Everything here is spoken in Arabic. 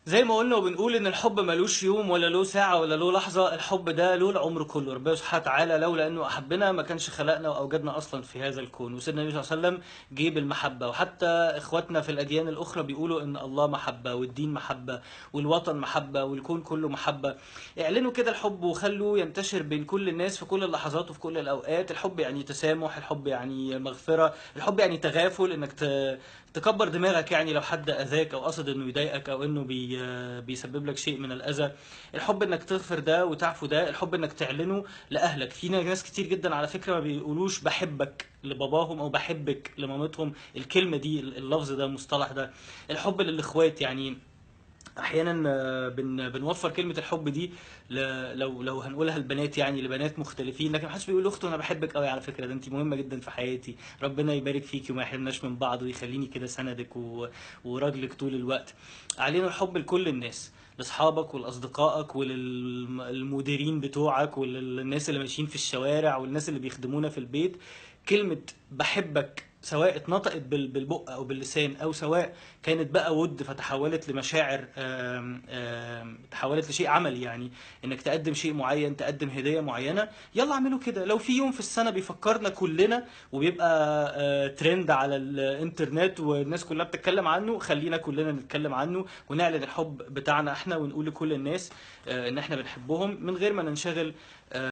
زي ما قلنا وبنقول ان الحب ملوش يوم ولا له ساعة ولا له لحظة، الحب ده له العمر كله. ربنا سبحانه وتعالى لولا انه احبنا ما كانش خلقنا واوجدنا اصلا في هذا الكون. وسيدنا النبي صلى الله عليه وسلم جه بالمحبة، وحتى اخواتنا في الاديان الاخرى بيقولوا ان الله محبة والدين محبة والوطن محبة والكون كله محبة. اعلنوا كده الحب وخلوه ينتشر بين كل الناس في كل اللحظات وفي كل الاوقات. الحب يعني تسامح، الحب يعني مغفرة، الحب يعني تغافل، انك تكبر دماغك يعني لو حد اذاك او قصد انه يضايقك او انه بيسبب لك شيء من الاذى. الحب انك تغفر ده وتعفو ده. الحب انك تعلنه لاهلك. في ناس كتير جدا على فكره ما بيقولوش بحبك لباباهم او بحبك لمامتهم. الكلمه دي، اللفظ ده، المصطلح ده. الحب للاخوات يعني احيانا بنوفر كلمه الحب دي لو هنقولها البنات يعني لبنات مختلفين، لكن محدش بيقول لاخته انا بحبك قوي على فكره، ده انت مهمه جدا في حياتي، ربنا يبارك فيكي وما يحرمناش من بعض ويخليني كده سندك وراجلك طول الوقت. علينا الحب لكل الناس، لاصحابك ولاصدقائك وللمديرين بتوعك وللناس اللي ماشيين في الشوارع والناس اللي بيخدمونا في البيت. كلمة بحبك سواء اتنطقت بالبق او باللسان، او سواء كانت بقى ود فتحولت لمشاعر، تحولت لشيء عملي يعني، انك تقدم شيء معين، تقدم هدية معينة. يلا اعملوا كده. لو في يوم في السنة بيفكرنا كلنا وبيبقى ترند على الانترنت والناس كلها بتتكلم عنه، خلينا كلنا نتكلم عنه ونعلن الحب بتاعنا احنا ونقول لكل الناس ان احنا بنحبهم من غير ما ننشغل